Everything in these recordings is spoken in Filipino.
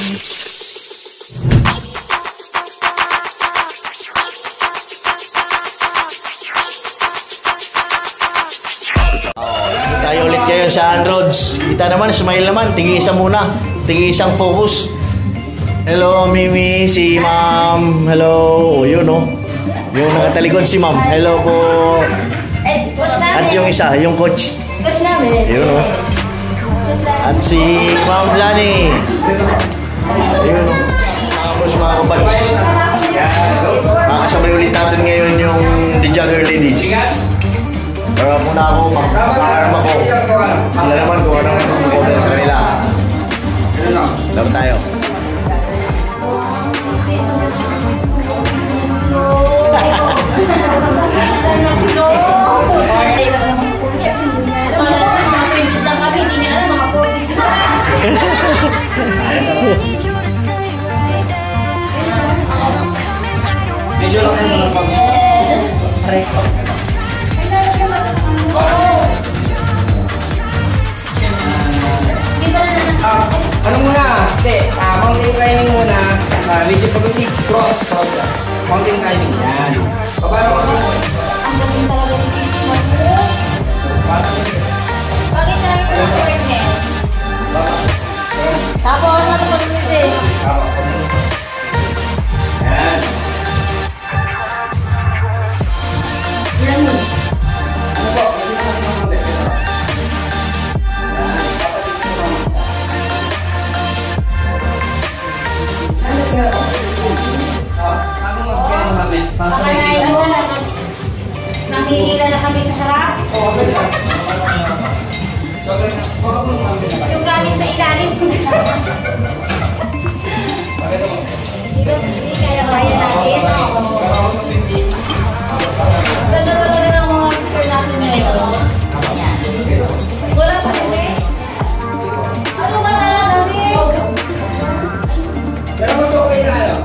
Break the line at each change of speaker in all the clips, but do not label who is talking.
Tayo ulit kayo sa Androids. Kita naman, smile naman. Tingin-isa muna. Tingin-isang focus. Hello, Mimi. Si Ma'am. Hello. O, yun, oh. Yung nakatalikod si Ma'am. Hello po. At yung isa, yung coach.
Coach namin.
Yun, oh. At si Ma'am Lani. Ayun, oh. Tapos mga kabats. Makasabay ulit natin ngayon yung The Jagger Ladies. Pero muna ako, makakarama ko. Sila naman kung anong mag-order sa kanila. Laban tayo.
Medyo lang kayo ng pag-record. Ano muna? Mountain climbing muna. Medyo pag-utis, cross. Mountain climbing. Yan. Paano mo dito?
Ang galing talaga ni Sisi mo. Bakit talaga ito ang partner? Tapos, ano pa rin ito eh?
Yan.
Ilan mo?
Ano po?
Nanghihila na kami sa harap. Yung galing sa ilalim. Kaya kaya natin. Ganda talaga ng mga picture natin ngayon. Ayan. Wala pa kasi. Ano ba nalalagay?
Pero mas okay na ano?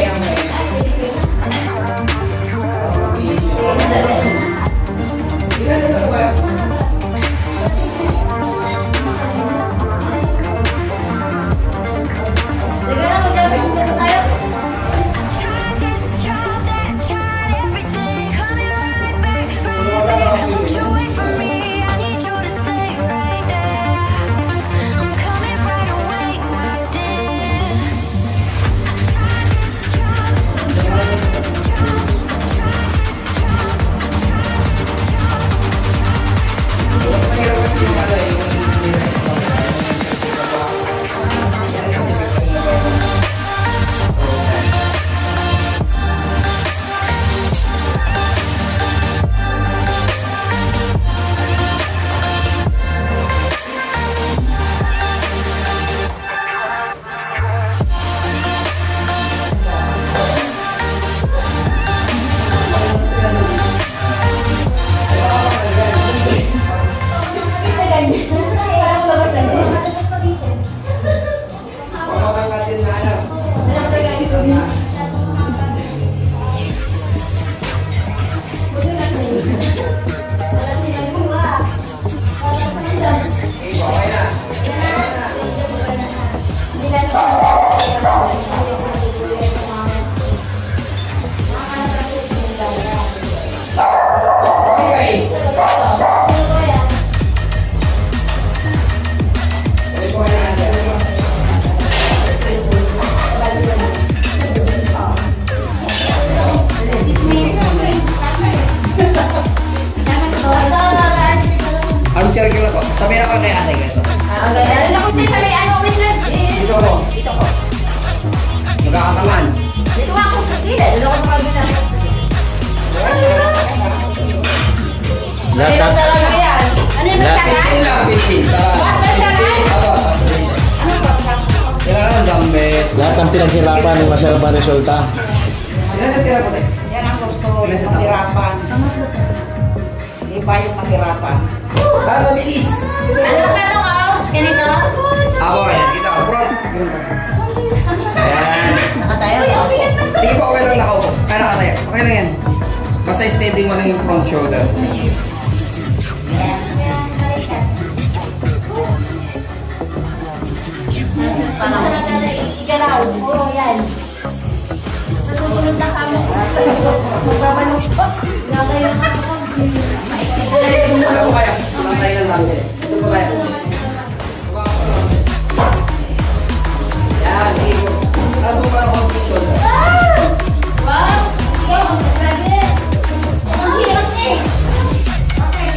circle ako. Sabihin ako kay ate ganito.
Okay. Alam na kung sa may ano, witness is...
Dito ko.
Dito ko.
Magkakatawan.
Dito ako. Dito ako sa kabila.
Lahat
talaga yan. Ano yung magkakaroon?
15 lang, 15.
What? Magkakaroon? Ano ba?
Kailangan gambit.
lahat ng pinaghirapan ng masarap ang resulta.
Ilan sa tira ko tayo?
Yan ang gusto ko, yung mahirapan. Iba yung mahirapan.
Ah, mabilis.
Ano ka nung out? Ganito?
Ako, ayan. Kita ko. Bro. Ayan.
Nakatayo.
Sige po, okay lang nakaupo. Kaya nakatayo. Okay lang yan. Basta steady mo lang yung front shoulder.
Ika na daw. Oo, yan. Sa susunod na kami. Magbabalukot. Nga kayo na ako.
Ano po kaya? Matay lang namin. Ito po kaya. Yan, ito. Tapos mo parang condition.
Wow! Ikaw, grabe. Ang hirap niya eh. Okay.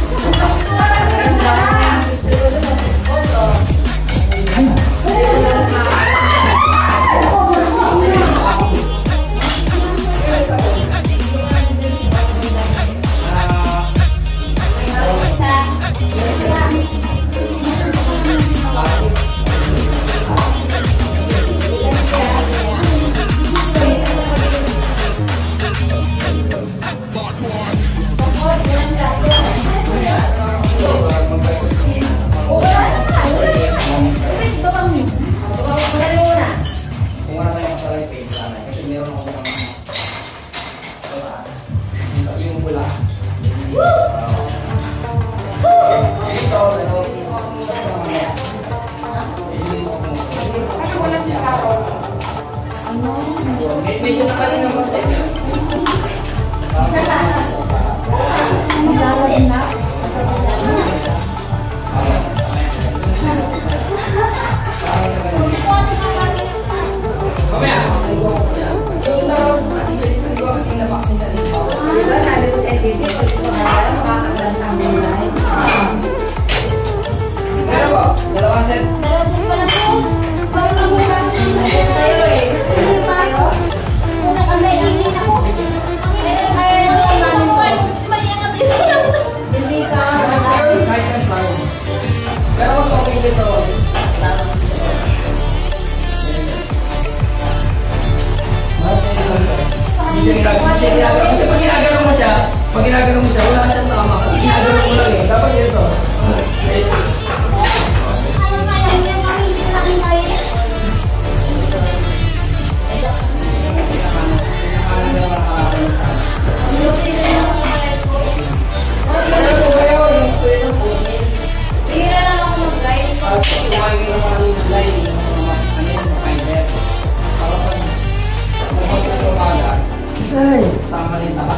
Kung wala tayong masalah yung page namin, kasi meron ako ng yung pula. Ito, ano,
Wala si Carol.
medyo nakalin naman sa inyo. Mamaya, yung daw, kasi na-vaccine na rin ako.
Diba sabi ko sa NTC, makakagandang buhay.
Meron po, dalawang set.
Dalawang set pa lang po. Parang mabuhay. Sa'yo eh. Hindi pa ako. Kung nag-alay-alay na ko. Kaya lang namin po. Mayangat din. Hindi ka.
Kahit ang sa'yo. Pero mas okay dito. Pag ginagano mo siya, wala siyang tama. Kasi ginagano mo lang eh. Dapat ito. Ay, sama rin naman.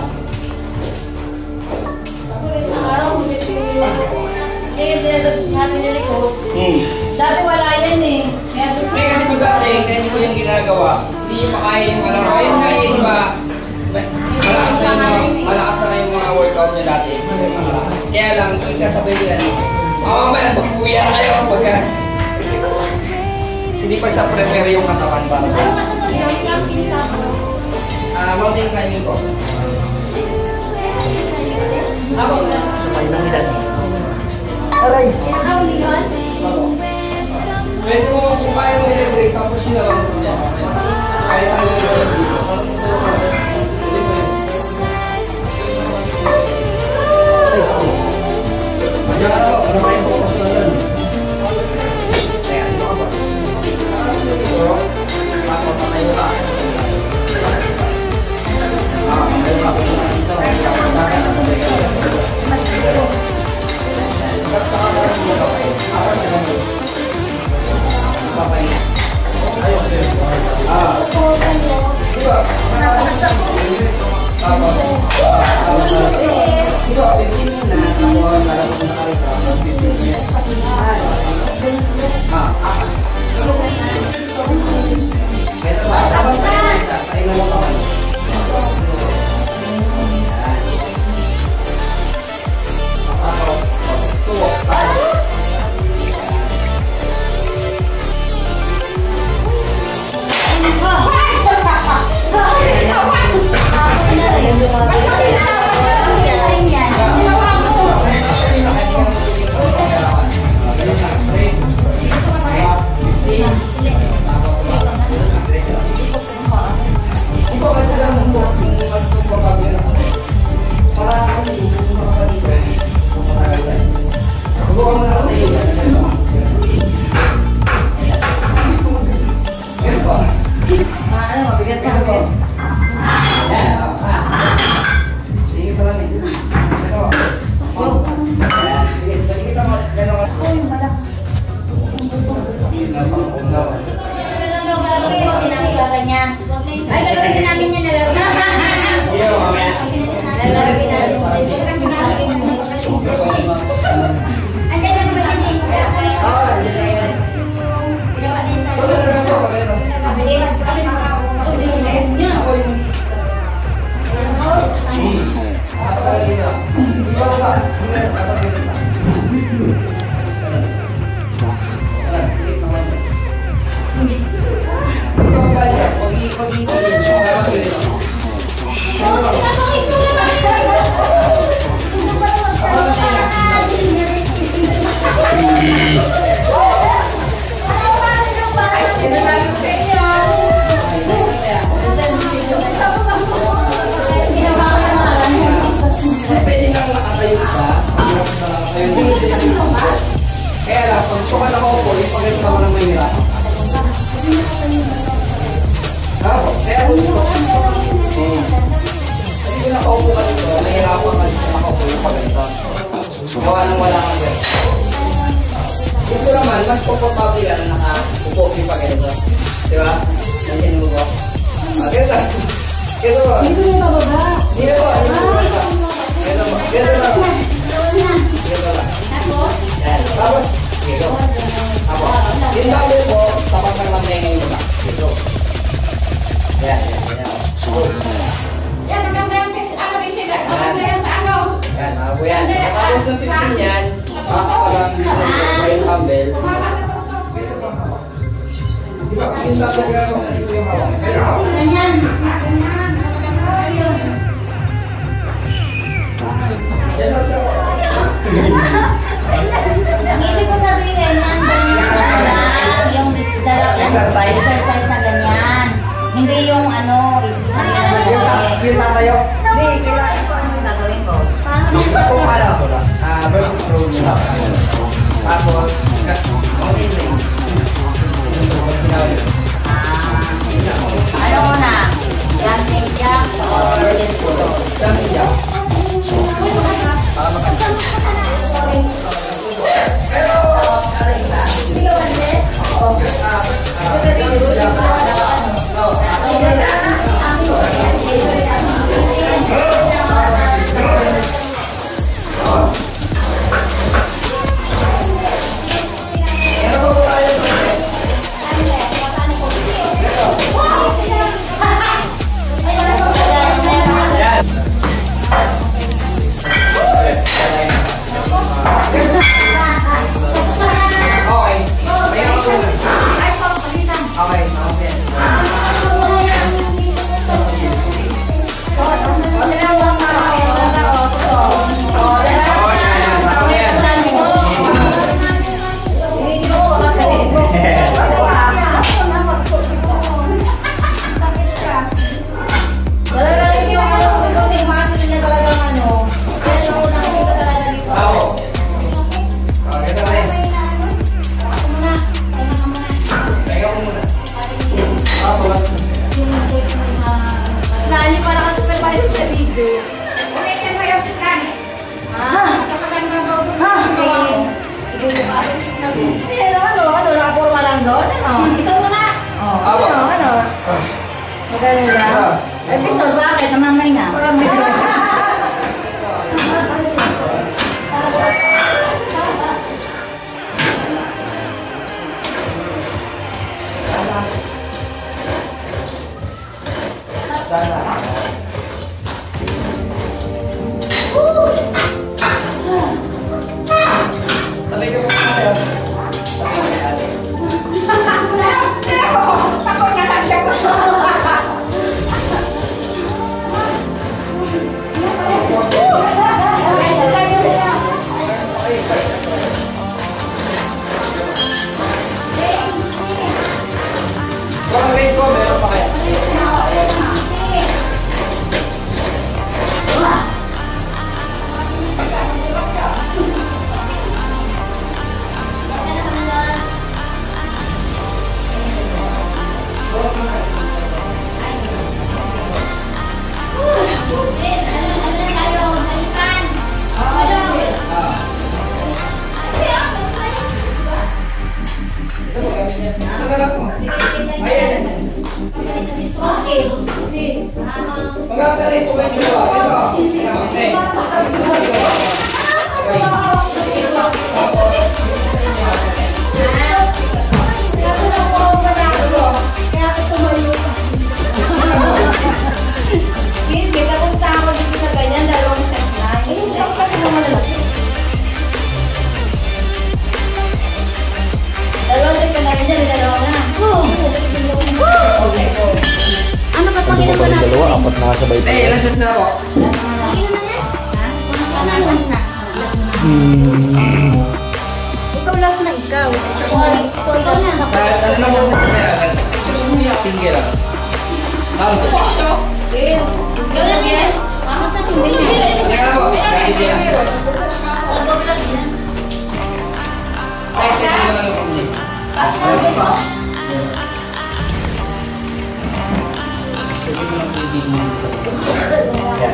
Dati wala yan eh. Kaya gusto
May kasi pag dati, hindi ko yung ginagawa. Hindi nyo pa kaya yung ano. Ayun nga yun, diba? Malakas na yung mga workout nyo dati. Kaya lang, hindi ka sabay yan. Mamaya, magpuya na kayo pagka hindi pa siya prepare yung katawan para.
ano kasunod yung classes ka po?
Mountain climbing po.
Ako na.
Sabay ng edad.
Aray!
Ako liwas.
Pwede mo kung kaya mo i-raise, tapos yun lang. Kahit ang gusto ka nakaupo, yung pag-ito ka lang may nila. Kaya ako dito. Kasi kung nakaupo ka dito, nahihirapan ka dito nakaupo yung pag-ito. Gawa nang wala kang ganito. Dito naman, mas komportable yan na nakaupo yung pag-ito. Diba? Nandiyan mo ba? Ganito lang. Ito ba?
Dito yung bababa.
Dito ba? Ito ba? Ito ba? Ito ba? Yan. Tapos, dito. Apo. Yung table po, tapat lang lang may ngayon ba? Dito. Yan.
Yan, maganda yung ano, may sila. Maganda yan sa ano.
Yan, ako yan. Tapos ng 15 yan, makakalang dito yung table. Di ba? Yung table ka, ito yung hawak.
Ganyan. Ang ibig ko sabihin, yung exercise na ganyan. Hindi yung ano, ibig sabihin
Yung tatayo.
Hindi, kailangan ko ano yung gagawin ko.
Kung ano, versus roll mo. Tapos, mountain range.
Ano na? Jumping jack or disco?
Jumping jack.
Maganda. Episode, bakit? Namamay na.
Sabay ka po tayo.
Ako na lang siya ko.
Kung race ko, meron pa kaya? Magkakita rito ba yung dalawa?
Hindi, kamusta ako dito sa ganyan, dalawang step na. Hindi, ako kasi naman lalaki. Dalawang step ka na rin dyan, dalawa na. Okay, go. Ano pa pang
Ano ba yung dalawa? Apat na kasabay pa.
Ilan set na ako?
Ikaw last na ikaw. Ikaw na.
Tapos ano na mo sa kanya? Tinggi lang.
Ikaw lang yan. Mama sa tubig niya.
Teka po. Hindi yan.
Ay,
Pakisip mo naman yung pumili.
Taas na rin po.
Sabi mo lang pumili mo. Yan.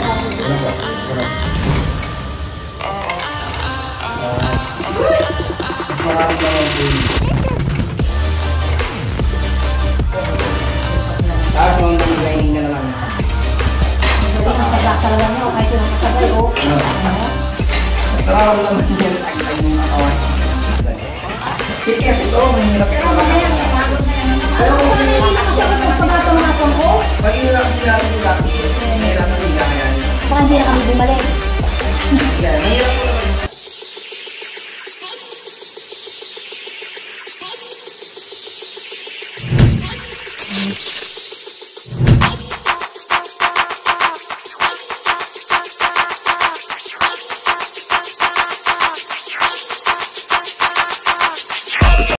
Marami lang ang pumili. Tapos mga training na naman.
Masagakal lang yun, kahit yung masagay ko.
Mas nararamdaman yan ay yung katawan. Kasi ito, mahirap
Pero
ka.
mamaya, napagod na yan. Pero kung ano yung pagkatong ko,
Pag inilak sila natin yung laki, mahirap na tingga kaya.
baka hindi na kami bumalik.